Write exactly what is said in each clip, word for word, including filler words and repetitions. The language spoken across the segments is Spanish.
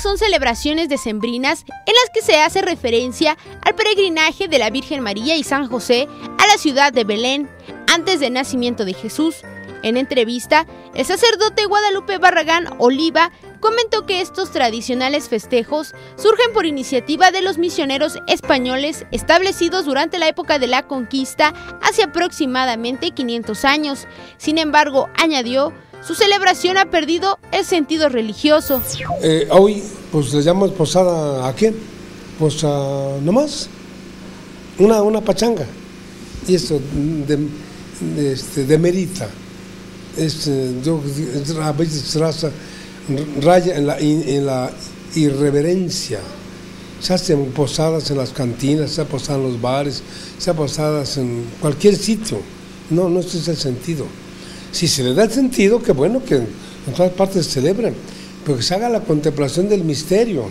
Estas son celebraciones decembrinas en las que se hace referencia al peregrinaje de la Virgen María y San José a la ciudad de Belén antes del nacimiento de Jesús. En entrevista, el sacerdote Guadalupe Barragán Oliva comentó que estos tradicionales festejos surgen por iniciativa de los misioneros españoles establecidos durante la época de la conquista hace aproximadamente quinientos años. Sin embargo, añadió, su celebración ha perdido el sentido religioso. Eh, hoy, pues le llamamos posada ¿a qué? Pues uh, nomás, una, una pachanga. Y eso de, de, este, demerita. Es, yo, a veces raza, raya en la, en la irreverencia. Se hacen posadas en las cantinas, se hacen posadas en los bares, se hacen posadas en cualquier sitio. No, no ese es el sentido. Si se le da el sentido, qué bueno que en todas partes se celebren, pero que se haga la contemplación del misterio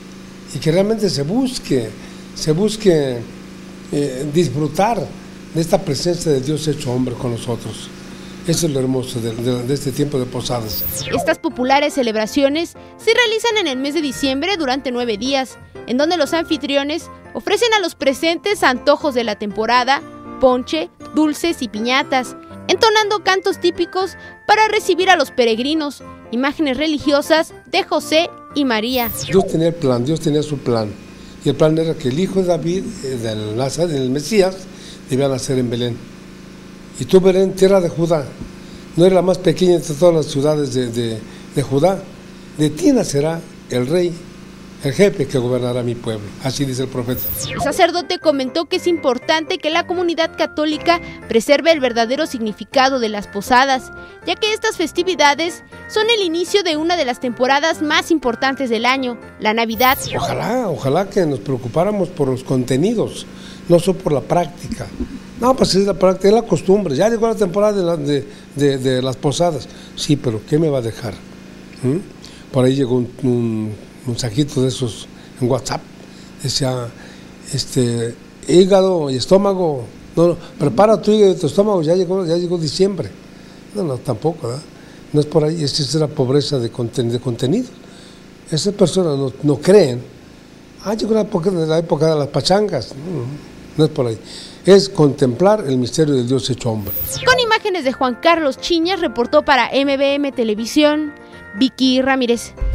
y que realmente se busque, se busque eh, disfrutar de esta presencia de Dios hecho hombre con nosotros. Eso es lo hermoso de, de, de este tiempo de posadas. Estas populares celebraciones se realizan en el mes de diciembre durante nueve días, en donde los anfitriones ofrecen a los presentes antojos de la temporada, ponche, dulces y piñatas, entonando cantos típicos para recibir a los peregrinos, imágenes religiosas de José y María. Dios tenía el plan, Dios tenía su plan, y el plan era que el hijo de David, del, del Mesías, debía nacer en Belén. Y tú, Belén, tierra de Judá, no eres la más pequeña entre todas las ciudades de, de, de Judá, de ti nacerá el rey, el jefe que gobernará mi pueblo, así dice el profeta. El sacerdote comentó que es importante que la comunidad católica preserve el verdadero significado de las posadas, ya que estas festividades son el inicio de una de las temporadas más importantes del año, la Navidad. Ojalá, ojalá que nos preocupáramos por los contenidos, no solo por la práctica. No, pues es la práctica, es la costumbre. Ya llegó la temporada de, la, de, de, de las posadas. Sí, pero ¿qué me va a dejar? ¿Mm? Por ahí llegó un, un mensajito de esos en WhatsApp. Decía, este, hígado y estómago. No, no, prepara tu hígado y tu estómago. Ya llegó, ya llegó diciembre. No, no, tampoco, ¿verdad? No es por ahí. Esa es la pobreza de, conten, de contenido. Esas personas no, no creen. Ah, llegó la época, la época de las pachangas. No, no es por ahí. Es contemplar el misterio del Dios hecho hombre. Con imágenes de Juan Carlos Chiñas, reportó para M B M Televisión, Vicky Ramírez.